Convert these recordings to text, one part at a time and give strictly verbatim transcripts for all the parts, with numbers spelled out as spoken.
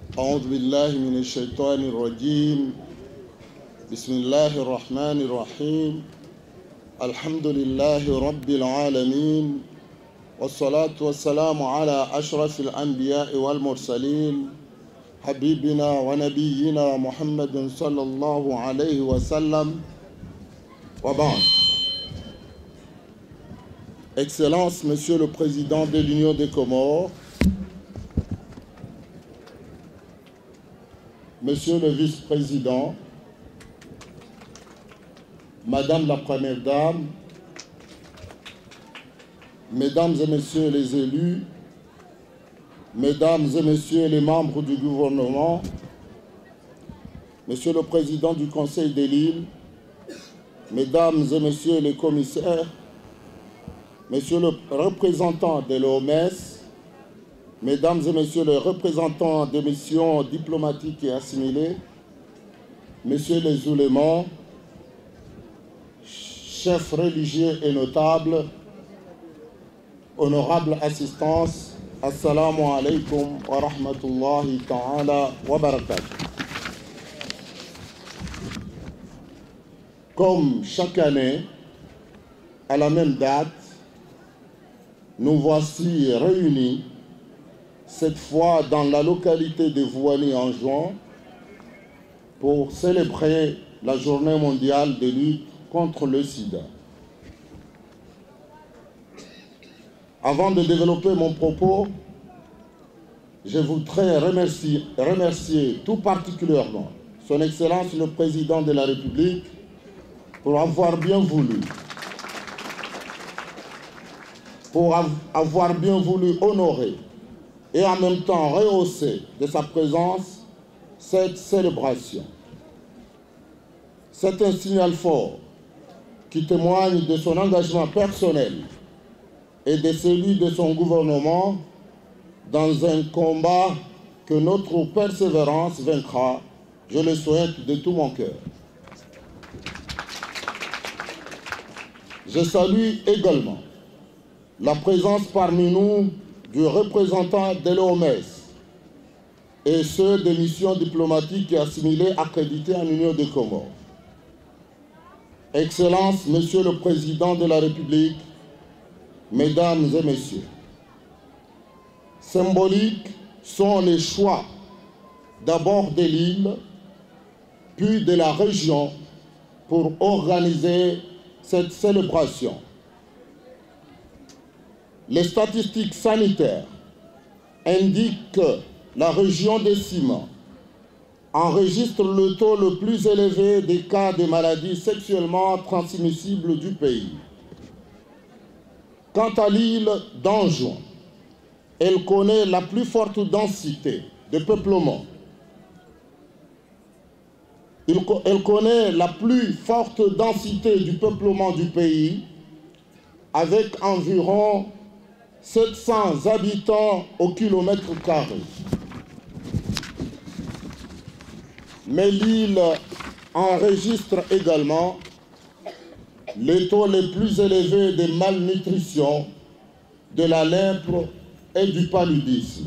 أعوذ بالله من الشيطان الرجيم بسم الله الرحمن الرحيم الحمد لله رب العالمين والصلاة والسلام على أشرف الأنبياء والمرسلين حبيبنا ونبينا محمد صلى الله عليه وسلم وبعد. Excellence, Monsieur le Président de l'Union des Comores, Monsieur le Vice-président, Madame la Première Dame, Mesdames et Messieurs les élus, Mesdames et Messieurs les membres du gouvernement, Monsieur le Président du Conseil de l'île, Mesdames et Messieurs les commissaires, Monsieur le représentant de l'O M S, Mesdames et Messieurs les représentants des missions diplomatiques et assimilées, Messieurs les oulémas, chefs religieux et notables, honorable assistance, assalamu alaikum wa rahmatullahi ta'ala wa barakatuh. Comme chaque année, à la même date, nous voici réunis, cette fois dans la localité de Vouani en juin, pour célébrer la journée mondiale de lutte contre le sida. Avant de développer mon propos, je voudrais remercier, remercier tout particulièrement Son Excellence le Président de la République pour avoir bien voulu pour avoir bien voulu honorer et en même temps rehausser de sa présence cette célébration. C'est un signal fort qui témoigne de son engagement personnel et de celui de son gouvernement dans un combat que notre persévérance vaincra, je le souhaite de tout mon cœur. Je salue également la présence parmi nous du représentant de l'O M S et ceux des missions diplomatiques et assimilées accréditées en Union des Comores. Excellence, Monsieur le Président de la République, Mesdames et Messieurs, symboliques sont les choix d'abord de l'île, puis de la région pour organiser cette célébration. Les statistiques sanitaires indiquent que la région des Ciments enregistre le taux le plus élevé des cas de maladies sexuellement transmissibles du pays. Quant à l'île d'Anjouan, elle connaît la plus forte densité de peuplement. Elle connaît la plus forte densité du peuplement du pays, avec environ sept cents habitants au kilomètre carré. Mais l'île enregistre également les taux les plus élevés de malnutrition, de la lèpre et du paludisme.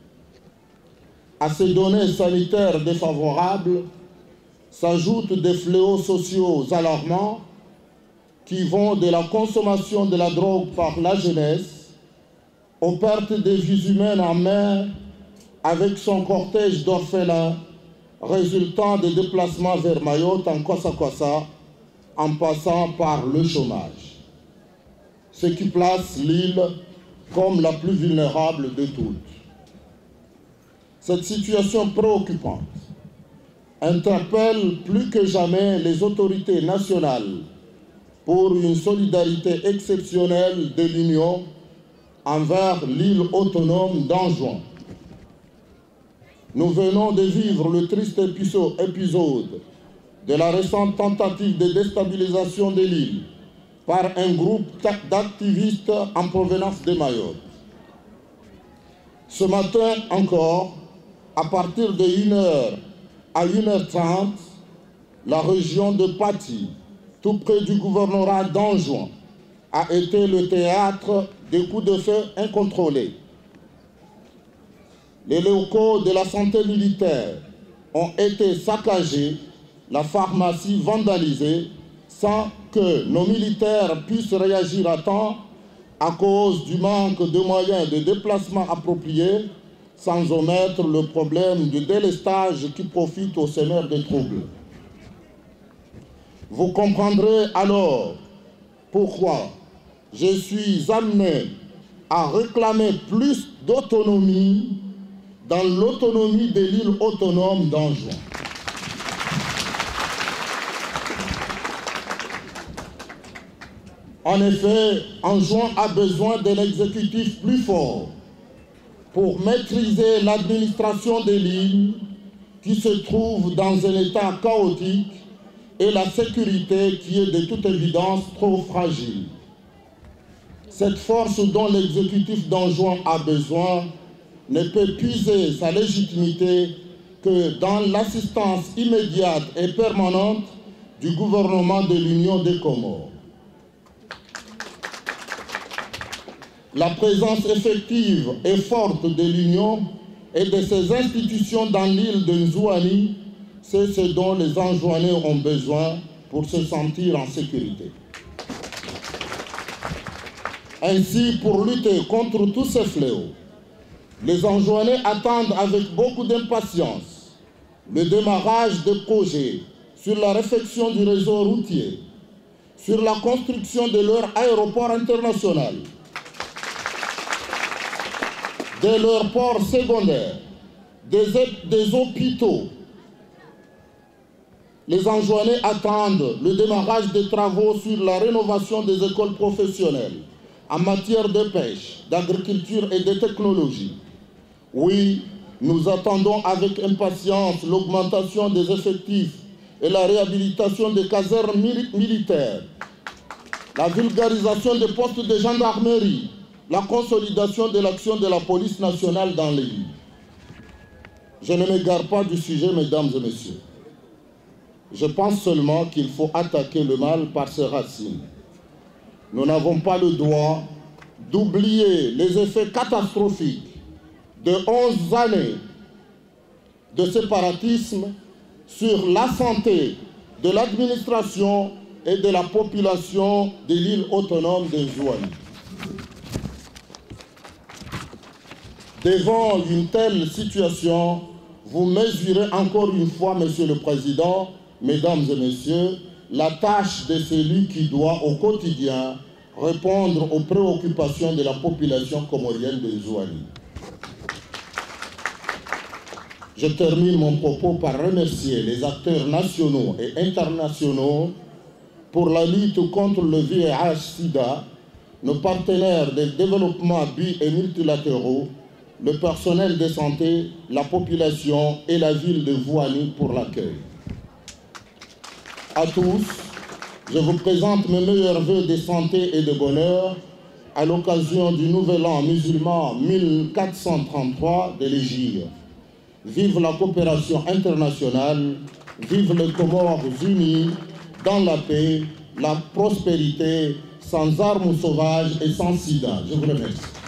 À ces données sanitaires défavorables s'ajoutent des fléaux sociaux alarmants qui vont de la consommation de la drogue par la jeunesse aux pertes de vies humaines en mer avec son cortège d'orphelins résultant des déplacements vers Mayotte en Kwassa-Kwassa en passant par le chômage, ce qui place l'île comme la plus vulnérable de toutes. Cette situation préoccupante interpelle plus que jamais les autorités nationales pour une solidarité exceptionnelle de l'Union envers l'île autonome d'Anjouan. Nous venons de vivre le triste épisode de la récente tentative de déstabilisation de l'île par un groupe d'activistes en provenance de Mayotte. Ce matin encore, à partir de une heure à une heure trente, la région de Pati, tout près du gouvernorat d'Anjouan, a été le théâtre des coups de feu incontrôlés. Les locaux de la santé militaire ont été saccagés, la pharmacie vandalisée, sans que nos militaires puissent réagir à temps à cause du manque de moyens de déplacement appropriés, sans omettre le problème du délestage qui profite aux semeurs de troubles. Vous comprendrez alors pourquoi je suis amené à réclamer plus d'autonomie dans l'autonomie de l'île autonome d'Anjouan. En effet, Anjouan a besoin d'un exécutif plus fort pour maîtriser l'administration de l'île qui se trouve dans un état chaotique et la sécurité qui est de toute évidence trop fragile. Cette force dont l'exécutif d'Anjouan a besoin ne peut puiser sa légitimité que dans l'assistance immédiate et permanente du gouvernement de l'Union des Comores. La présence effective et forte de l'Union et de ses institutions dans l'île de Nzouani, c'est ce dont les Anjouanais ont besoin pour se sentir en sécurité. Ainsi, pour lutter contre tous ces fléaux, les Anjouanais attendent avec beaucoup d'impatience le démarrage de projets sur la réfection du réseau routier, sur la construction de leur aéroport international, de leurs ports secondaires, des, des hôpitaux. Les Anjouanais attendent le démarrage des travaux sur la rénovation des écoles professionnelles en matière de pêche, d'agriculture et de technologie. Oui, nous attendons avec impatience l'augmentation des effectifs et la réhabilitation des casernes militaires, la vulgarisation des postes de gendarmerie, la consolidation de l'action de la police nationale dans l'île. Je ne m'égare pas du sujet, mesdames et messieurs. Je pense seulement qu'il faut attaquer le mal par ses racines. Nous n'avons pas le droit d'oublier les effets catastrophiques de onze années de séparatisme sur la santé de l'administration et de la population de l'île autonome de Nzouani. Devant une telle situation, vous mesurez encore une fois, Monsieur le Président, Mesdames et Messieurs, la tâche de celui qui doit au quotidien répondre aux préoccupations de la population comorienne de Nzouani. Je termine mon propos par remercier les acteurs nationaux et internationaux pour la lutte contre le V I H sida, nos partenaires de développement bi- et multilatéraux, le personnel de santé, la population et la ville de Nzouani pour l'accueil. À tous, je vous présente mes meilleurs vœux de santé et de bonheur à l'occasion du nouvel an musulman mille quatre cent trente-trois de l'Hégire. Vive la coopération internationale, vive les Comores unis dans la paix, la prospérité, sans armes sauvages et sans sida. Je vous remercie.